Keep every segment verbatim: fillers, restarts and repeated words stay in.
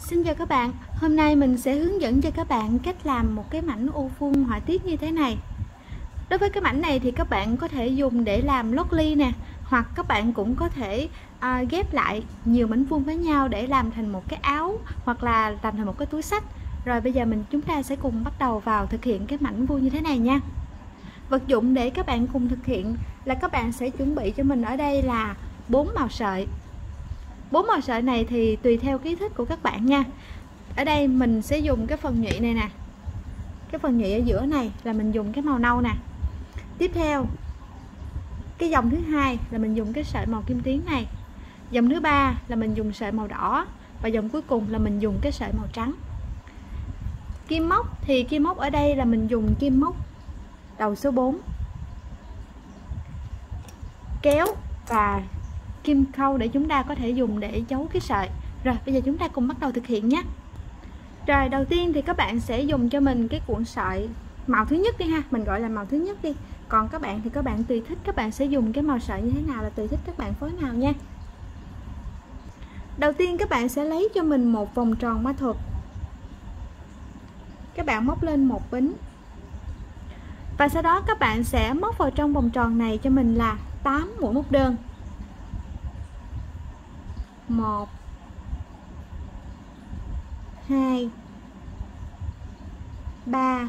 Xin chào các bạn, hôm nay mình sẽ hướng dẫn cho các bạn cách làm một cái mảnh ô vuông họa tiết như thế này. Đối với cái mảnh này thì các bạn có thể dùng để làm lót ly nè, hoặc các bạn cũng có thể à, ghép lại nhiều mảnh vuông với nhau để làm thành một cái áo hoặc là làm thành một cái túi xách. Rồi bây giờ mình chúng ta sẽ cùng bắt đầu vào thực hiện cái mảnh vuông như thế này nha. Vật dụng để các bạn cùng thực hiện là các bạn sẽ chuẩn bị cho mình ở đây là bốn màu sợi. Bốn màu sợi này thì tùy theo kích thước của các bạn nha. Ở đây mình sẽ dùng cái phần nhụy này nè, cái phần nhụy ở giữa này là mình dùng cái màu nâu nè. Tiếp theo cái dòng thứ hai là mình dùng cái sợi màu kim tuyến này, dòng thứ ba là mình dùng sợi màu đỏ, và dòng cuối cùng là mình dùng cái sợi màu trắng. Kim móc thì kim móc ở đây là mình dùng kim móc đầu số bốn, kéo và kim khâu để chúng ta có thể dùng để giấu cái sợi. Rồi bây giờ chúng ta cùng bắt đầu thực hiện nhé. Rồi đầu tiên thì các bạn sẽ dùng cho mình cái cuộn sợi màu thứ nhất đi ha, mình gọi là màu thứ nhất đi. Còn các bạn thì các bạn tùy thích các bạn sẽ dùng cái màu sợi như thế nào là tùy thích các bạn phối màu nha. Đầu tiên các bạn sẽ lấy cho mình một vòng tròn ma thuật. Các bạn móc lên một bính. Và sau đó các bạn sẽ móc vào trong vòng tròn này cho mình là tám mũi móc đơn. một hai ba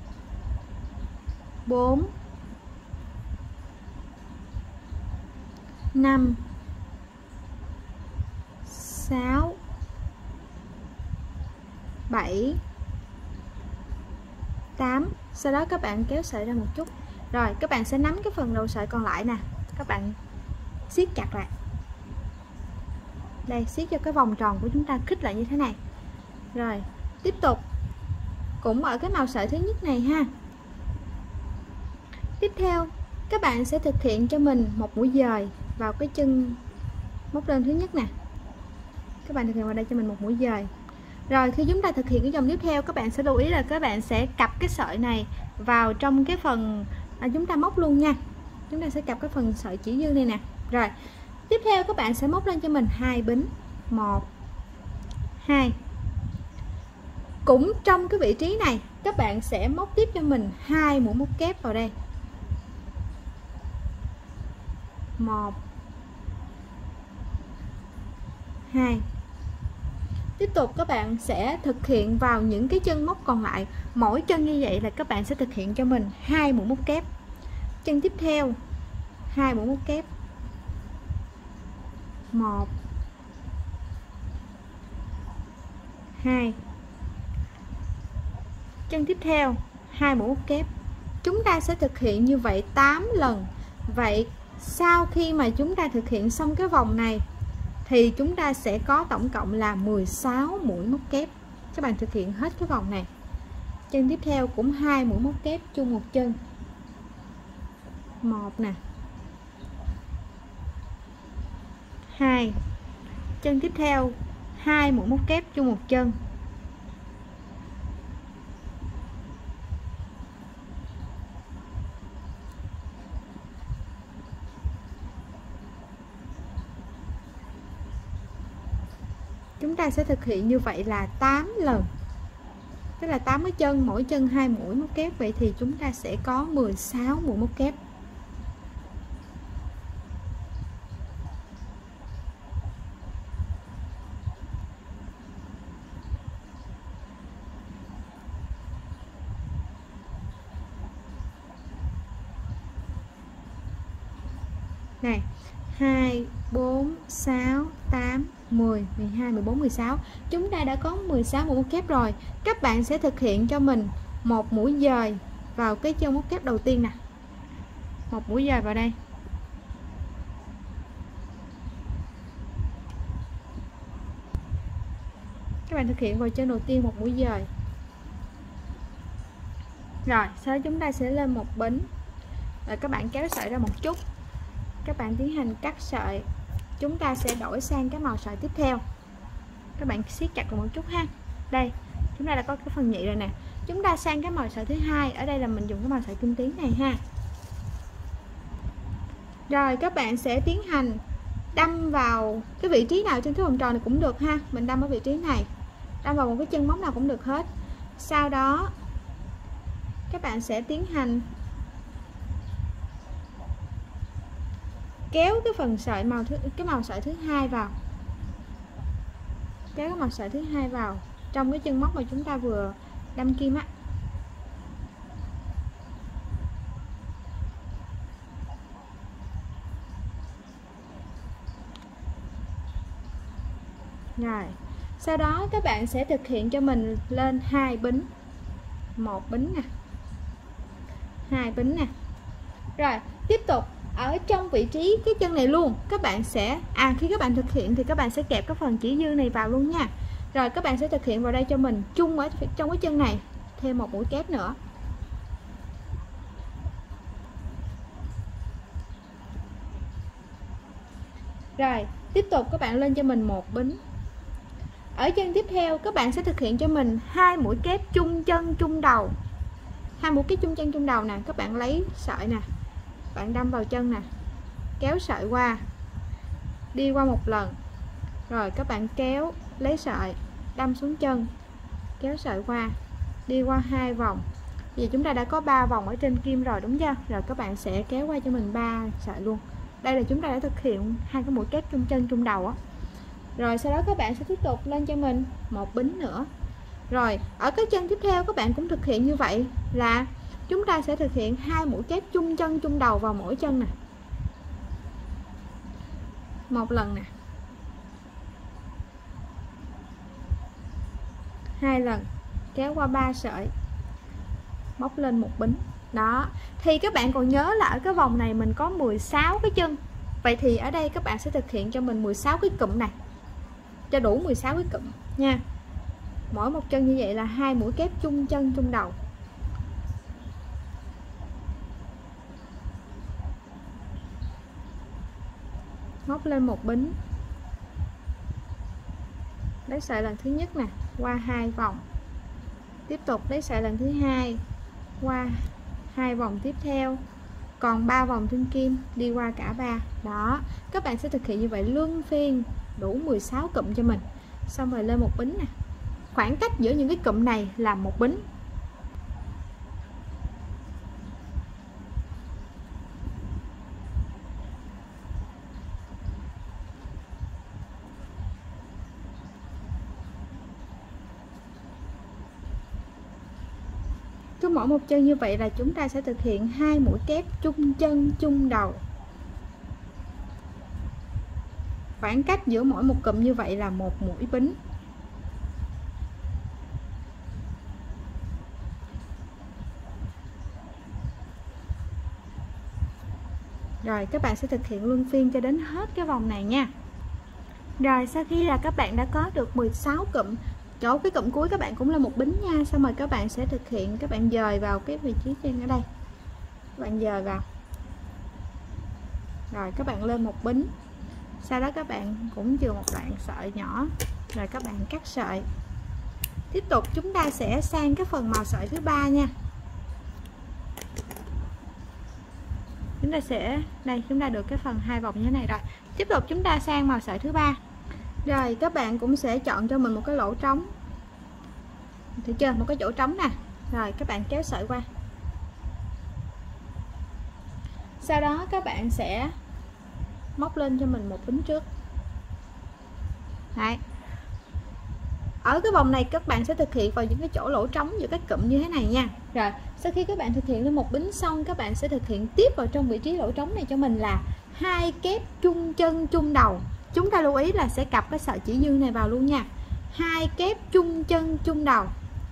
bốn năm sáu bảy tám. Sau đó các bạn kéo sợi ra một chút. Rồi các bạn sẽ nắm cái phần đầu sợi còn lại nè, các bạn siết chặt lại. Đây, siết cho cái vòng tròn của chúng ta khít lại như thế này. Rồi tiếp tục cũng ở cái màu sợi thứ nhất này ha. Tiếp theo các bạn sẽ thực hiện cho mình một mũi dời vào cái chân móc đơn thứ nhất nè. Các bạn thực hiện vào đây cho mình một mũi dời. Rồi khi chúng ta thực hiện cái dòng tiếp theo, các bạn sẽ lưu ý là các bạn sẽ cặp cái sợi này vào trong cái phần à, chúng ta móc luôn nha. Chúng ta sẽ cặp cái phần sợi chỉ dư này nè. Rồi tiếp theo các bạn sẽ móc lên cho mình hai bính, một hai. Cũng trong cái vị trí này các bạn sẽ móc tiếp cho mình hai mũi móc kép vào đây, một hai. Tiếp tục các bạn sẽ thực hiện vào những cái chân móc còn lại. Mỗi chân như vậy là các bạn sẽ thực hiện cho mình hai mũi móc kép. Chân tiếp theo hai mũi móc kép, một hai. Chân tiếp theo hai mũi móc kép. Chúng ta sẽ thực hiện như vậy tám lần. Vậy sau khi mà chúng ta thực hiện xong cái vòng này thì chúng ta sẽ có tổng cộng là mười sáu mũi móc kép. Các bạn thực hiện hết cái vòng này. Chân tiếp theo cũng hai mũi móc kép chung một chân, một nè, hai. Chân tiếp theo hai mũi móc kép chung một chân, chúng ta sẽ thực hiện như vậy là tám lần, tức là tám cái chân, mỗi chân hai mũi móc kép. Vậy thì chúng ta sẽ có mười sáu mũi móc kép. Này, hai, bốn, sáu, tám, mười, mười hai, mười bốn, mười sáu. Chúng ta đã có mười sáu mũi móc kép rồi. Các bạn sẽ thực hiện cho mình một mũi dời vào cái chân móc kép đầu tiên nè. Một mũi dời vào đây. Các bạn thực hiện vào chân đầu tiên một mũi dời. Rồi, sau đó chúng ta sẽ lên một bính. Rồi các bạn kéo sợi ra một chút. Các bạn tiến hành cắt sợi. Chúng ta sẽ đổi sang cái màu sợi tiếp theo. Các bạn siết chặt một chút ha. Đây, chúng ta đã có cái phần nhị rồi nè. Chúng ta sang cái màu sợi thứ hai. Ở đây là mình dùng cái màu sợi kim tuyến này ha. Rồi các bạn sẽ tiến hành đâm vào cái vị trí nào trên cái vòng tròn này cũng được ha. Mình đâm ở vị trí này. đâm vào một cái chân móc nào cũng được hết. Sau đó các bạn sẽ tiến hành kéo cái phần sợi màu thứ cái màu sợi thứ hai vào, kéo cái màu sợi thứ hai vào trong cái chân móc mà chúng ta vừa đâm kim á. Rồi, sau đó các bạn sẽ thực hiện cho mình lên hai bính, một bính nè, hai bính nè. Rồi, tiếp tục ở trong vị trí cái chân này luôn, các bạn sẽ à khi các bạn thực hiện thì các bạn sẽ kẹp cái phần chỉ dư này vào luôn nha. Rồi các bạn sẽ thực hiện vào đây cho mình chung ở trong cái chân này thêm một mũi kép nữa. Rồi, tiếp tục các bạn lên cho mình một bính. Ở chân tiếp theo các bạn sẽ thực hiện cho mình hai mũi kép chung chân chung đầu. Hai mũi kép chung chân chung đầu nè, các bạn lấy sợi nè, bạn đâm vào chân nè, kéo sợi qua, đi qua một lần. Rồi các bạn kéo lấy sợi, đâm xuống chân, kéo sợi qua, đi qua hai vòng. Vì chúng ta đã có ba vòng ở trên kim rồi đúng chưa? Rồi các bạn sẽ kéo qua cho mình ba sợi luôn. Đây là chúng ta đã thực hiện hai cái mũi kép chung chân chung đầu á. Rồi sau đó các bạn sẽ tiếp tục lên cho mình một bính nữa. Rồi ở cái chân tiếp theo các bạn cũng thực hiện như vậy, là chúng ta sẽ thực hiện hai mũi kép chung chân chung đầu vào mỗi chân nè, một lần nè, hai lần, kéo qua ba sợi, móc lên một bính. Đó, thì các bạn còn nhớ là ở cái vòng này mình có mười sáu cái chân. Vậy thì ở đây các bạn sẽ thực hiện cho mình mười sáu cái cụm này, cho đủ mười sáu cái cụm nha. Mỗi một chân như vậy là hai mũi kép chung chân chung đầu. Móc lên một bính, lấy sợi lần thứ nhất nè, qua hai vòng, tiếp tục lấy sợi lần thứ hai, qua hai vòng tiếp theo, còn ba vòng trên kim, đi qua cả ba. Đó, các bạn sẽ thực hiện như vậy luân phiên đủ mười sáu cụm cho mình. Xong rồi lên một bính nè, khoảng cách giữa những cái cụm này là một bính. Cứ mỗi một chân như vậy là chúng ta sẽ thực hiện hai mũi kép chung chân chung đầu. Khoảng cách giữa mỗi một cụm như vậy là một mũi bính. Rồi các bạn sẽ thực hiện luân phiên cho đến hết cái vòng này nha. Rồi sau khi là các bạn đã có được mười sáu cụm, chỗ cái cụm cuối các bạn cũng là một bính nha. Xong rồi các bạn sẽ thực hiện, các bạn dời vào cái vị trí trên ở đây, các bạn dời vào, rồi các bạn lên một bính. Sau đó các bạn cũng chừa một đoạn sợi nhỏ, rồi các bạn cắt sợi. Tiếp tục chúng ta sẽ sang cái phần màu sợi thứ ba nha. Chúng ta sẽ đây, chúng ta được cái phần hai vòng như thế này rồi. Tiếp tục chúng ta sang màu sợi thứ ba. Rồi các bạn cũng sẽ chọn cho mình một cái lỗ trống, thấy chưa, một cái chỗ trống nè. Rồi các bạn kéo sợi qua, sau đó các bạn sẽ móc lên cho mình một bính trước. Đấy, ở cái vòng này các bạn sẽ thực hiện vào những cái chỗ lỗ trống giữa các cụm như thế này nha. Rồi sau khi các bạn thực hiện lên một bính xong, các bạn sẽ thực hiện tiếp vào trong vị trí lỗ trống này cho mình là hai kép chung chân chung đầu. Chúng ta lưu ý là sẽ cặp cái sợi chỉ dư này vào luôn nha. Hai kép chung chân chung đầu,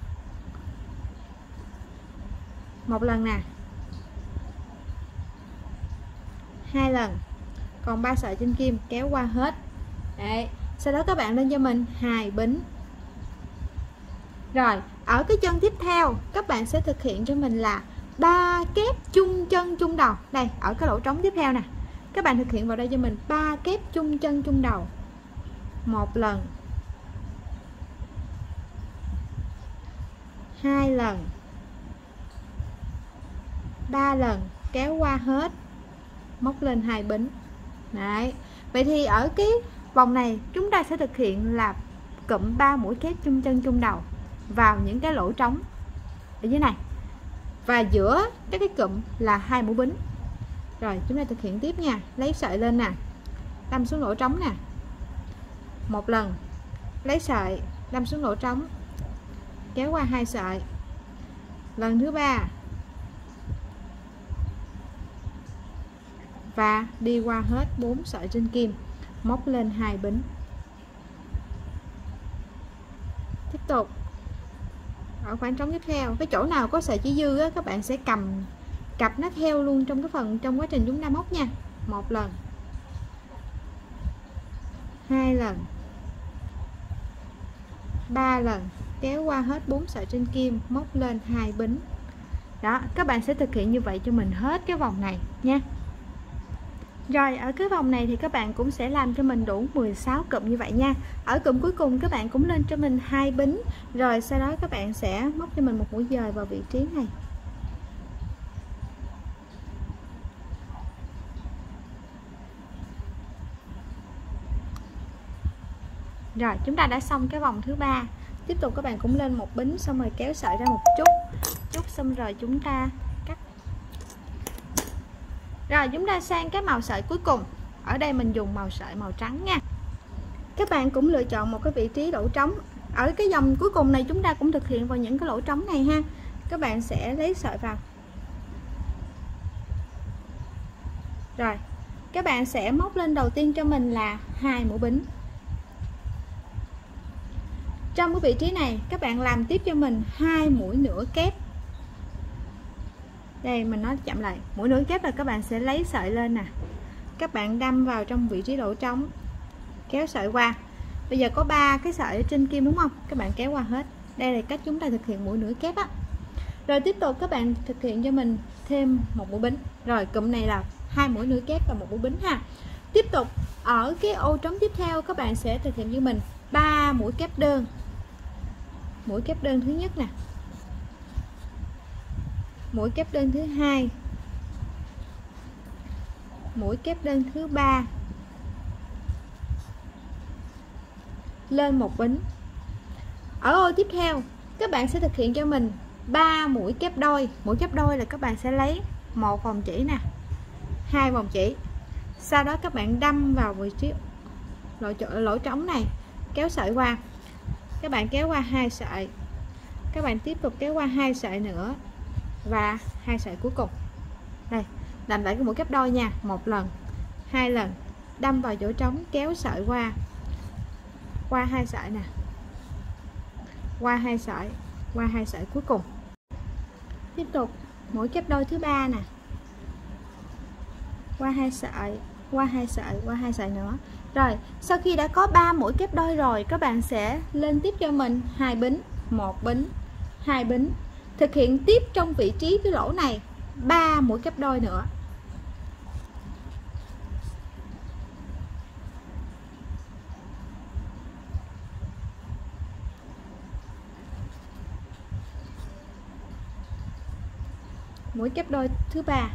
một lần nè, hai lần, còn ba sợi trên kim kéo qua hết. Đấy, sau đó các bạn lên cho mình hai bính. Rồi ở cái chân tiếp theo các bạn sẽ thực hiện cho mình là ba kép chung chân chung đầu. Đây, ở cái lỗ trống tiếp theo nè, các bạn thực hiện vào đây cho mình ba kép chung chân chung đầu, một lần, hai lần, ba lần, kéo qua hết, móc lên hai bính. Đấy, vậy thì ở cái vòng này chúng ta sẽ thực hiện là cụm ba mũi kép chung chân chung đầu vào những cái lỗ trống ở dưới này, và giữa các cái cụm là hai mũi bính. Rồi chúng ta thực hiện tiếp nha. Lấy sợi lên nè, đâm xuống lỗ trống nè, một lần, lấy sợi đâm xuống lỗ trống, kéo qua hai sợi, lần thứ ba và đi qua hết bốn sợi trên kim, móc lên hai bính. Tiếp tục ở khoảng trống tiếp theo, cái chỗ nào có sợi chỉ dư á, các bạn sẽ cầm cặp nó theo luôn trong cái phần trong quá trình chúng ta móc nha. Một lần, hai lần, ba lần, kéo qua hết bốn sợi trên kim, móc lên hai bính. Đó, các bạn sẽ thực hiện như vậy cho mình hết cái vòng này nha. Rồi ở cái vòng này thì các bạn cũng sẽ làm cho mình đủ mười sáu cụm như vậy nha. Ở cụm cuối cùng các bạn cũng lên cho mình hai bính, rồi sau đó các bạn sẽ móc cho mình một mũi dời vào vị trí này. Rồi chúng ta đã xong cái vòng thứ ba. Tiếp tục các bạn cũng lên một bính, xong rồi kéo sợi ra một chút chút xong rồi chúng ta cắt. Rồi chúng ta sang cái màu sợi cuối cùng. Ở đây mình dùng màu sợi màu trắng nha. Các bạn cũng lựa chọn một cái vị trí lỗ trống. Ở cái dòng cuối cùng này chúng ta cũng thực hiện vào những cái lỗ trống này ha. Các bạn sẽ lấy sợi vào. Rồi các bạn sẽ móc lên đầu tiên cho mình là hai mũi bính. Trong cái vị trí này các bạn làm tiếp cho mình hai mũi nửa kép. Đây mình nói chậm lại, mũi nửa kép là các bạn sẽ lấy sợi lên nè, các bạn đâm vào trong vị trí lỗ trống, kéo sợi qua. Bây giờ có ba cái sợi ở trên kim đúng không, các bạn kéo qua hết. Đây là cách chúng ta thực hiện mũi nửa kép á. Rồi tiếp tục các bạn thực hiện cho mình thêm một mũi bính. Rồi cụm này là hai mũi nửa kép và một mũi bính ha. Tiếp tục ở cái ô trống tiếp theo các bạn sẽ thực hiện cho mình ba mũi kép đơn. Mũi kép đơn thứ nhất nè, mũi kép đơn thứ hai, mũi kép đơn thứ ba, lên một bính. Ở ô tiếp theo các bạn sẽ thực hiện cho mình ba mũi kép đôi. Mũi kép đôi là các bạn sẽ lấy một vòng chỉ nè, hai vòng chỉ, sau đó các bạn đâm vào vị trí lỗ, lỗ trống này, kéo sợi qua. Các bạn kéo qua hai sợi, các bạn tiếp tục kéo qua hai sợi nữa và hai sợi cuối cùng. Đây, làm lại cái mũi kép đôi nha, một lần, hai lần, đâm vào chỗ trống, kéo sợi qua, qua hai sợi nè, qua hai sợi, qua hai sợi cuối cùng. Tiếp tục mũi kép đôi thứ ba nè, qua hai sợi, qua hai sợi, qua hai sợi nữa. Rồi sau khi đã có ba mũi kép đôi rồi, các bạn sẽ lên tiếp cho mình hai bính, một bính, hai bính. Thực hiện tiếp trong vị trí cái lỗ này ba mũi kép đôi nữa. Mũi kép đôi thứ ba.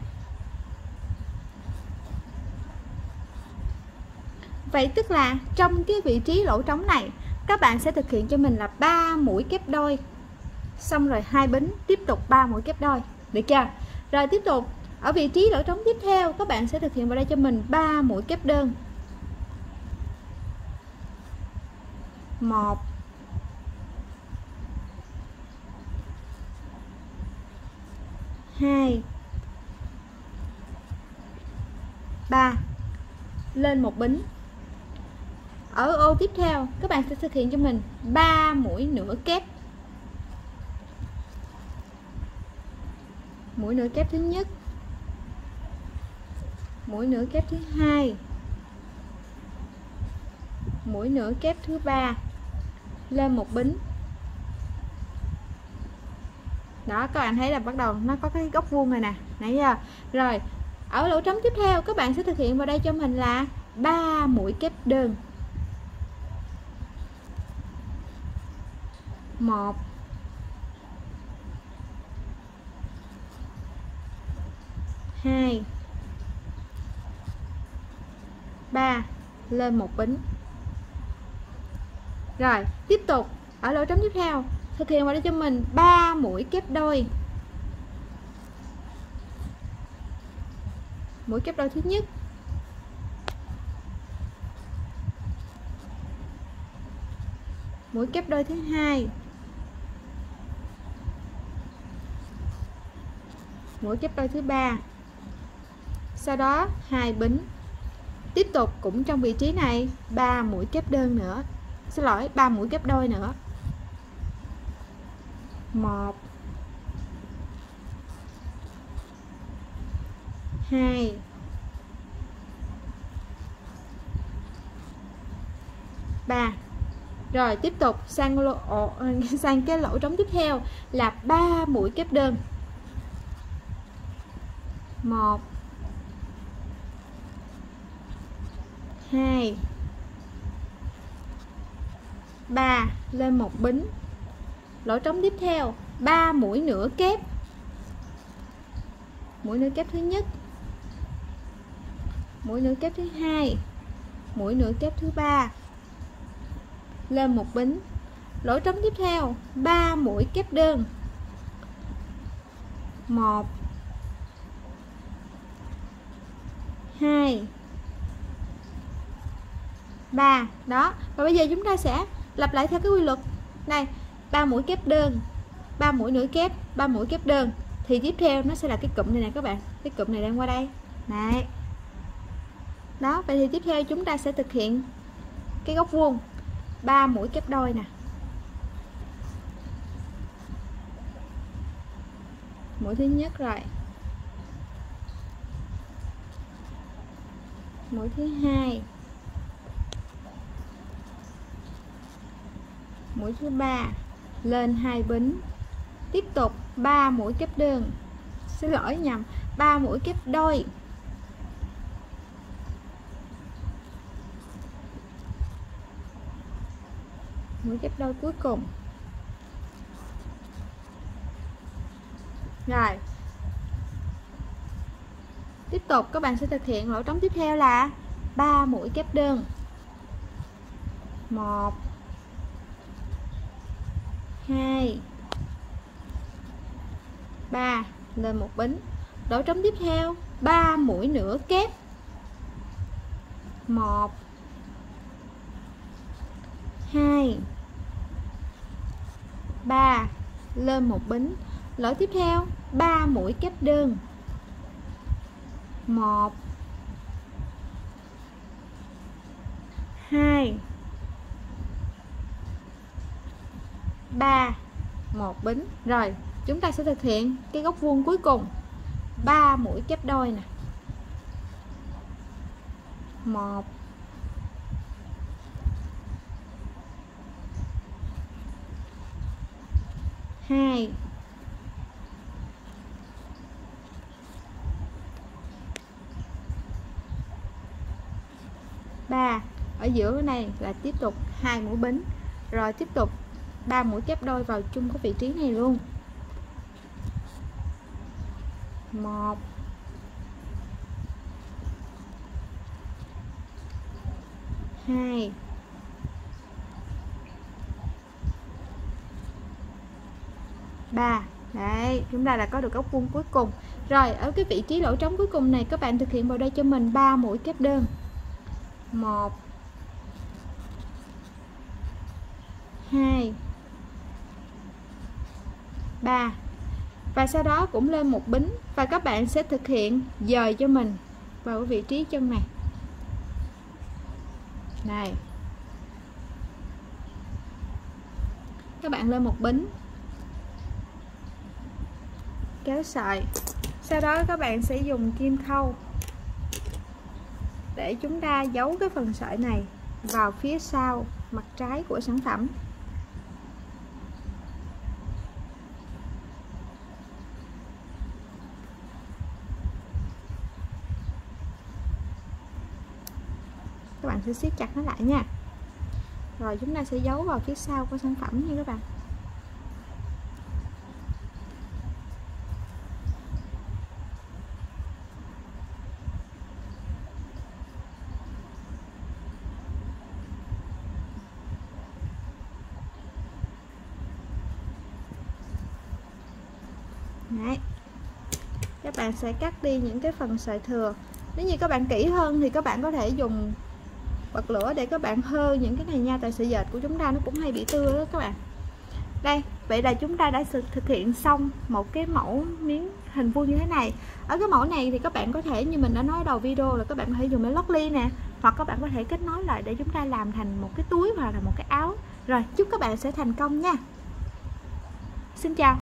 Vậy tức là trong cái vị trí lỗ trống này các bạn sẽ thực hiện cho mình là ba mũi kép đôi, xong rồi hai bính, tiếp tục ba mũi kép đôi, được chưa? Rồi tiếp tục ở vị trí lỗ trống tiếp theo các bạn sẽ thực hiện vào đây cho mình ba mũi kép đơn, một, hai, ba, lên một bính. Ở ô tiếp theo các bạn sẽ thực hiện cho mình ba mũi nửa kép. Mũi nửa kép thứ nhất, mũi nửa kép thứ hai, mũi nửa kép thứ ba, lên một bính. Đó, các bạn thấy là bắt đầu nó có cái góc vuông này nè, nãy giờ. Rồi ở lỗ trống tiếp theo các bạn sẽ thực hiện vào đây cho mình là ba mũi kép đơn, một, hai, ba, lên một bính. Rồi tiếp tục ở lỗ trống tiếp theo thực hiện vào đây cho mình ba mũi kép đôi. Mũi kép đôi thứ nhất, mũi kép đôi thứ hai, mũi kép đôi thứ ba, sau đó hai bính. Tiếp tục cũng trong vị trí này ba mũi kép đơn nữa, xin lỗi ba mũi kép đôi nữa. Một, hai, ba. Rồi tiếp tục sang lỗ, sang cái lỗ trống tiếp theo là ba mũi kép đơn. Một, hai, ba, lên một bính. Lỗ trống tiếp theo ba mũi nửa kép. Mũi nửa kép thứ nhất, mũi nửa kép thứ hai, mũi nửa kép thứ ba, lên một bính. Lỗ trống tiếp theo ba mũi kép đơn. Một, hai, ba. Đó, và bây giờ chúng ta sẽ lặp lại theo cái quy luật này, ba mũi kép đơn, ba mũi nửa kép, ba mũi kép đơn. Thì tiếp theo nó sẽ là cái cụm này nè các bạn, cái cụm này đang qua đây này. Đó, vậy thì tiếp theo chúng ta sẽ thực hiện cái góc vuông ba mũi kép đôi nè. Mũi thứ nhất rồi, mũi thứ hai, mũi thứ ba, lên hai bính. Tiếp tục ba mũi kép đơn, xin lỗi nhầm, ba mũi kép đôi. Mũi kép đôi cuối cùng. Rồi tiếp tục các bạn sẽ thực hiện lỗ trống tiếp theo là ba mũi kép đơn. Một, hai, ba, lên một bính. Lỗ trống tiếp theo ba mũi nửa kép. Một, hai, ba, lên một bính. Lỗ tiếp theo ba mũi kép đơn. Một, hai, ba, một bính. Rồi chúng ta sẽ thực hiện cái góc vuông cuối cùng ba mũi kép đôi nè. Một, hai, ba. Ở giữa cái này là tiếp tục hai mũi bính, rồi tiếp tục ba mũi kép đôi vào chung cái vị trí này luôn. Một, hai, ba. Đấy, chúng ta đã có được góc vuông cuối cùng. Rồi ở cái vị trí lỗ trống cuối cùng này các bạn thực hiện vào đây cho mình ba mũi kép đơn. Một, hai, ba. Và sau đó cũng lên một bính và các bạn sẽ thực hiện dời cho mình vào cái vị trí chân này. Này. Các bạn lên một bính, kéo sợi. Sau đó các bạn sẽ dùng kim khâu để chúng ta giấu cái phần sợi này vào phía sau mặt trái của sản phẩm. Các bạn sẽ siết chặt nó lại nha. Rồi chúng ta sẽ giấu vào phía sau của sản phẩm nha các bạn. Đấy. Các bạn sẽ cắt đi những cái phần sợi thừa. Nếu như các bạn kỹ hơn thì các bạn có thể dùng bật lửa để các bạn hơ những cái này nha, tại sợi dệt của chúng ta nó cũng hay bị tưa đó các bạn. Đây, vậy là chúng ta đã thực hiện xong một cái mẫu miếng hình vuông như thế này. Ở cái mẫu này thì các bạn có thể, như mình đã nói đầu video, là các bạn có thể dùng để lót ly nè, hoặc các bạn có thể kết nối lại để chúng ta làm thành một cái túi hoặc là một cái áo. Rồi, chúc các bạn sẽ thành công nha. Xin chào.